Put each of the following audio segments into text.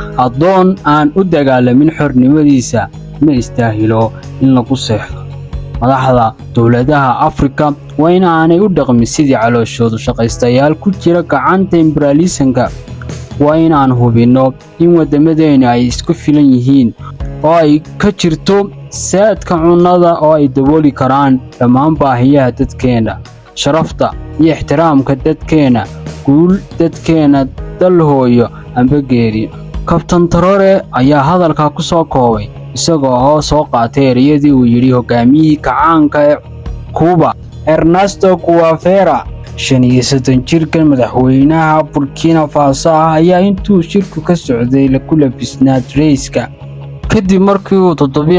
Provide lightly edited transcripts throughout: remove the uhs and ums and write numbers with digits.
adoon aan u dagaalamin xornimadiisa ma istaahilo in lagu seexdo madaxda dawladaha Afrika waa in aanay u dhaqmin sidii calooshoodu shaqaystayaal ku jira gacanta imperialismka waa in aan hubino in wadamadeena ay isku filan yihiin oo ay ka jirto saadka cunnada oo ay dabooli karaan dhammaan baahiyaha dadkeena sharafta iyo ixtiraamka dadkeena guul dadkeena dal hooyo amba geeri Kabtan Traore ayaa hadalka ku soo koobay isagoo soo qaatay ereyadii uu yiri hogaamiyihii kacaanka ee Cuba Ernesto Guevara 35 jirkan madaxweynaha Burkina Faso ayaa intuu shirku ka socday la kula bisnaa rayska kadib markii uu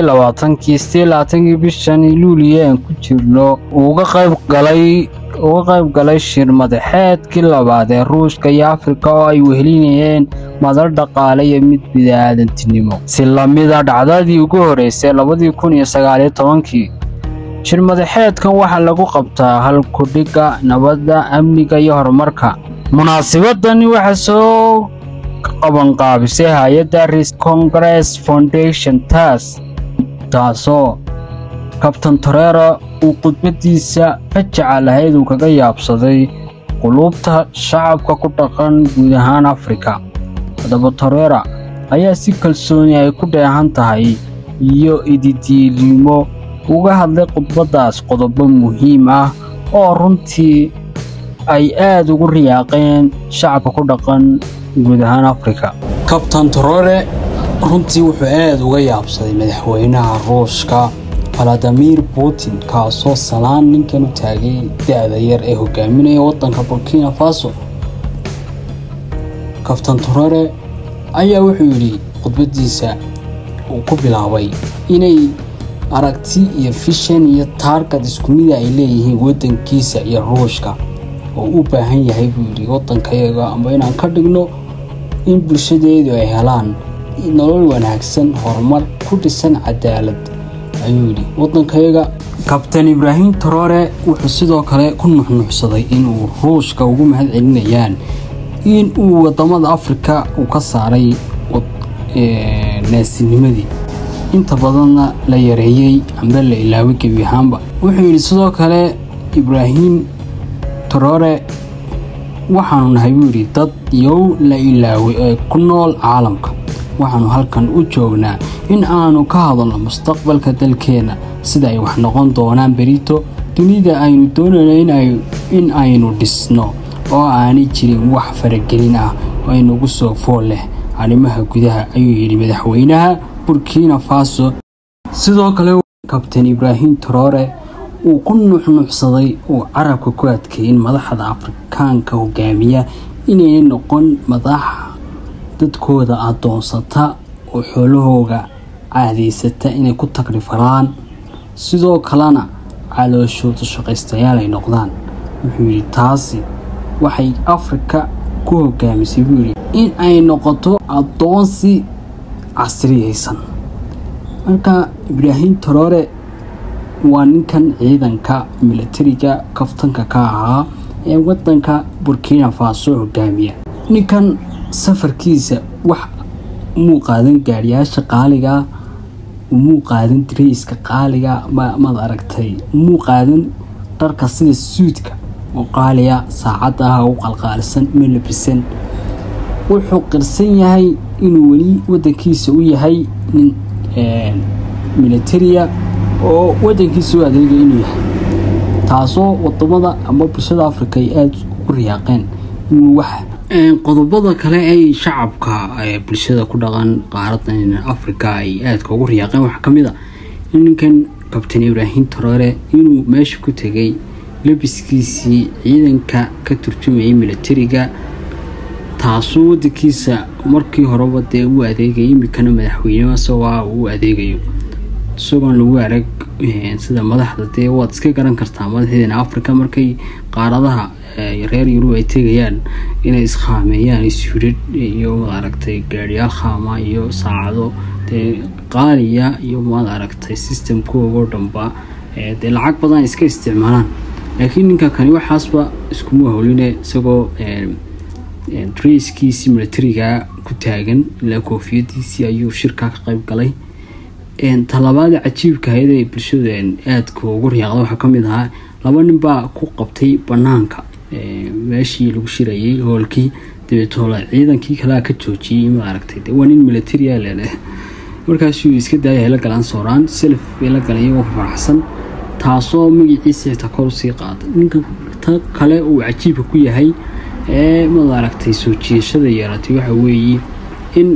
27 bishan Luulyo ku jirno uga qayb galay shir madaxeedkii labaad ee Ruushka iyo Afrika oo ay wehelinayeen madal dhaqaale iyo mid bidaadantinimo si lamida dhacdadii ugu horeysay 2019 shir madaxeedkan waxa lagu qabtaa hal ku dhiga nabadda amniga iyo horumarka munaasabadani waxa soo qaban qaabisay hay'adda Risk Congress Foundation taasoo Kabtan Traore uu khudbadiisa fajacalahayd uu kaga yaabsaday qulubta shacabka ku dhaqan guud ahaan Afrika hadaba Traore ayaa si kalsooni ay ku dheehan tahay iyo ididiilimo uga hadlay khudbadaas qodobo muhiim ah oo runtii ay aad ugu riyaaqeen shacabka ku dhaqan guud ahaan Afrika Kabtan Traore runtii wuxuu aad uga yaabsaday madaxweynaha Ruushka Vladimir Putin kaasoo salaan ninkan u taagay da'da yar ee hogaaminaya wadanka Burkina Faso Kabtan Traore ayaa wuxuu yiri khudbadiisa uu ku bilaabay inay aragti iyo vision iyo target isku mid ay leeyihiin wadankiisa iyo Ruushka oo u baahan yahay buu yiri wadankayaga ama inaan ka dhigno in bulshadeedu ay helaan nolol wanaagsan horumar ku dhisan cadaalad ayuu yiri wadankayaga Kabtan Ibrahim Traore wuxuu sidoo kale ku nuxnuxsaday in uu Ruushka ugu mahad celinayaan in uu wadamada Afrika uu ka saaray naasinimadii inta badan la yareeyay amba la ilaaway gabiyaanba wuxuu yiri sidoo kale Ibrahim Traore waxaanu nahay yiri dad yow la ilaaway ee ku nool caalamka waxaanu halkan u joognaa in aanu ka hadalno mustaqbalka dalkeena sida ay wax noqon doonaan berito dunida aynu doonayno in aynu dhisno oo aanay jirin wax faragelin ah oo aynu soo fool leh arrimaha gudaha ayuu yiri madaxweynaha Burkina Faso sidoo kale Kabtan Ibrahim Traore uu ku nuxnuxsaday oo carabka ku adkeeyay madaxda Afrikaanka hogaamiya inay noqon madax dadkooda adoonsata oo xoolahooga caadiysata inay ku tagrifaan sidoo kalena calooshooda shaqaystayaal ay noqdaan wuxuu yiri taasi waxay Afrika ku hogaamisay buu yiri in ay noqoto adoonsi casriyaysan marka Ibrahim Traore waa ninkan ciidanka militariga kaftanka ka ahaa ee wadanka Burkina Faso hogaamiya ninkan safarkiisa wax muu qaadan gaariyaasha qaaliga muu qaadan dreyska qaaliga ma aragtay muu qaadan dharka sida suudka oo qaaliya saacadaha oo qalqaalisan milibisan wuxuu qirsan yahay inuu wali wadankiisa u yahay nin militariya oo wadankiisa u adeegay inuu yahay taasoo wadamada ama bulshada Afrika ay aad u riyaaqeen inuu wax qodobada kale ay shacabka bulshada ku dhaqan qaaradan Afrika ay aad ugu riyaaqeen waxa kamid ah ninkan Kabtan Ibrahim Traore inuu meesha ku tagay labiskiisii ciidanka ka turjumayay militariga taasoo wadkiisa markii horeba dee uu adeegay imikana madaxweynaha soo uu adeegayo soo lagu arag sida madaxda dee waad iska garan kartaa madaxdeena Afrika markay qaaradaha reer Yurub ay tagayaan inay isqaameeyaan isurid iyo aragtay gaariyaal khama iyo saacado dee qaaliya iyo maad aragtay systemkooda dhanba dee lacag badan iska isticmaalaan laakiin ninka kani waxaasba isku hawlinay isagoo dreyskiisii militariga ku taagan ilaa koofiyadiisii ayuu shirka ka qayb galay talabaad cajiibka ahayd ee bulshada aadka ugu riyaaqday waxa kamid ahaa laba nin baa ku qabtay banaanka meeshii lagu shirayay hoolkii dibadoola ciidankii kala ka joojiyay ma aragtay waa nin military ah leh markaasuu iska daayay la galaan sooraan self la galay oo faraxsan taasoo magaciisa xitaa kor sii qaaday ninka kale uu cajiib ku yahay ma aragtay soo jiishada yaratay waxa weeye in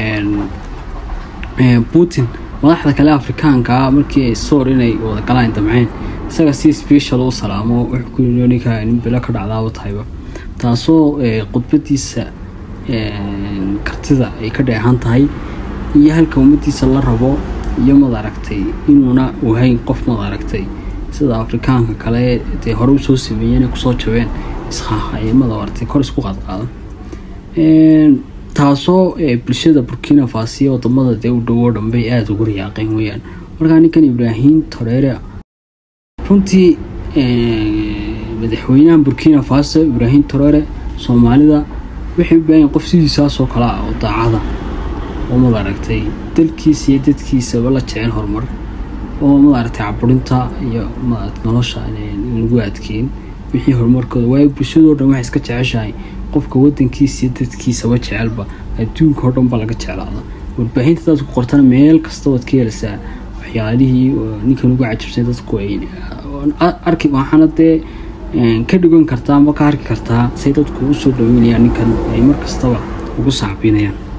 Putin madaxda kale Afrikaanka markii ay soor inay wada galaan damceen isaga si special oo salaamo wuxuu ku yoonika in bila ka dhacdaa watayba taasoo qodbadiisa kartida ay ka dheehan tahay iyo halka umadiisa la rabo iyo ma aragtay inuuna uu hayn qof ma aragtay sida Afrikaanka kale ee hore u soo sameeyeen ku soo jabeen isxaaqay ma aragtay kor isku qaadqaado taasoo bulshada Burkina Faso wadamada u dhow dhanbay aad ugu riyaaqeen weeyaan marka ninkan Ibrahim Traoré runtii madaxweynaha Burkina Faso Ibrahim Traoré Soomaalida wixii baan qof sidiisa soo kala oo daacada oo ma aragtay dalkiisa iyo dadkiisa wala jecel horumar oo ma aragtay caburinta iyo nolosha lagu adkeyn wixii horumarkooda way bulshada dhan wax iska jeceshahay qofka wadankiisa iyo dadkiisa waa jecelba adduunka oo dhan ba laga jeclaado warbaahinta dadku qortana meel kasta oo ka yeelsaa waxyaalihii ninkan ugu cajabsan dadku ay arki waxaana ka dhigan kartaa ama ka arki kartaa say dadku u soo dhaweynayaan ninkan ay mar kastaba ugu saabiinayaan